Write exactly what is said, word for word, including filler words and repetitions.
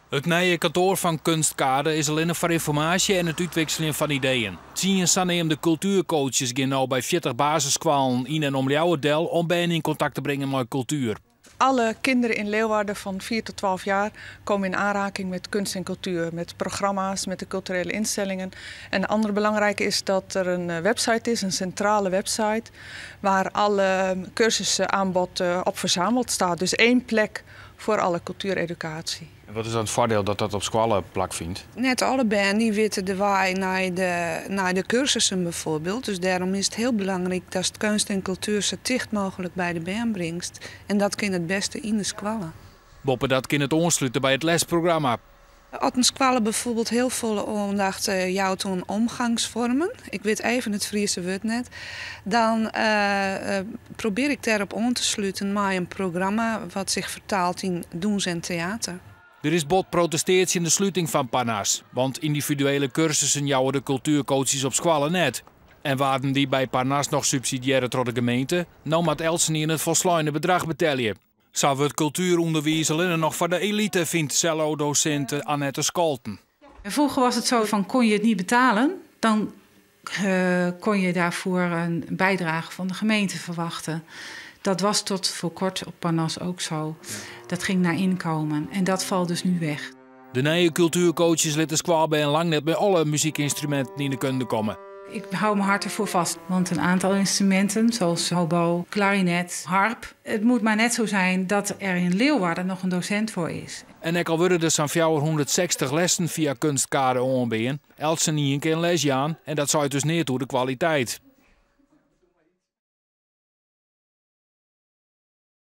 Het nieuwe kantoor van Kunstkade is alleen voor informatie en het uitwisselen van ideeën. Tien de cultuurcoaches gaan nou bij veertig basisscholen in en om Leeuwarden om bij hen in contact te brengen met cultuur. Alle kinderen in Leeuwarden van vier tot twaalf jaar komen in aanraking met kunst en cultuur, met programma's, met de culturele instellingen. En een andere belangrijke is dat er een website is, een centrale website, waar alle cursusaanbod op verzameld staat. Dus één plek voor alle cultuureducatie. En wat is dan het voordeel dat dat op scholen plakvindt? Net alle band die weten de waai naar de, naar de cursussen bijvoorbeeld. Dus daarom is het heel belangrijk dat het kunst en cultuur zo dicht mogelijk bij de band brengt. En dat kan het beste in de squallen. Boppen dat kan het aansluiten bij het lesprogramma. Als een squallen bijvoorbeeld heel veel aandacht uh, jouwt aan omgangsvormen, ik weet even het Friese woord net, dan uh, uh, probeer ik daarop aan te sluiten met een programma wat zich vertaalt in doens en theater. Er is bot protesteert in de sluiting van Parnas, want individuele cursussen jouwen de cultuurcoaches op scholen net. En waren die bij Parnas nog subsidiaire door de gemeente, nou moet Elsen in het volsluitende bedrag betalen. Zou we het cultuuronderwijs alleen nog voor de elite, vindt cello-docent Annette Scholten. Vroeger was het zo van, kon je het niet betalen, dan uh, kon je daarvoor een bijdrage van de gemeente verwachten. Dat was tot voor kort op Parnas ook zo. Dat ging naar inkomen en dat valt dus nu weg. De nieuwe cultuurcoaches laten squal bij en lang net bij alle muziekinstrumenten in de kunde komen. Ik hou mijn hart ervoor vast, want een aantal instrumenten zoals hobo, klarinet, harp. Het moet maar net zo zijn dat er in Leeuwarden nog een docent voor is. En ik al worden er zo'n vierhonderdzestig lessen via Kunstkade aanbieden. Elsen niet een keer een lesje aan en dat zou dus neer toe de kwaliteit.